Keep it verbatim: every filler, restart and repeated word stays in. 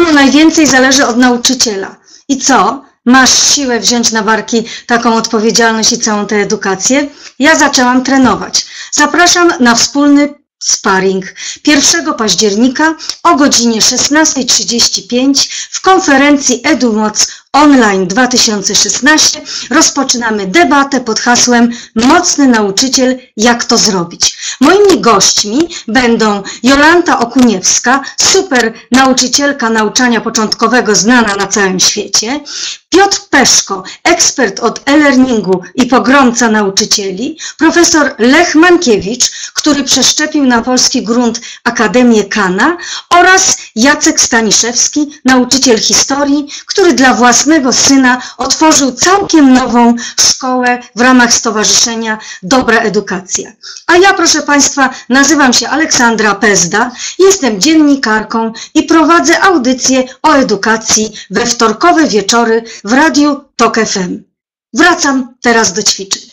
Panu najwięcej zależy od nauczyciela. I co? Masz siłę wziąć na barki taką odpowiedzialność i całą tę edukację? Ja zaczęłam trenować. Zapraszam na wspólny sparring pierwszego października o godzinie szesnasta trzydzieści pięć w konferencji EduMoc Online dwa tysiące szesnaście. Rozpoczynamy debatę pod hasłem Mocny nauczyciel, jak to zrobić? Moimi gośćmi będą Jolanta Okuniewska, super nauczycielka nauczania początkowego znana na całym świecie, Piotr Peszko, ekspert od e-learningu i pogromca nauczycieli, profesor Lech Mankiewicz, który przeszczepił na polski grunt Akademię Kana, oraz Jacek Staniszewski, nauczyciel historii, który dla własnego syna otworzył całkiem nową szkołę w ramach Stowarzyszenia Dobra Edukacja. A ja, proszę Państwa, nazywam się Aleksandra Pezda, jestem dziennikarką i prowadzę audycję o edukacji we wtorkowe wieczory w Radiu Tok F M. Wracam teraz do ćwiczeń.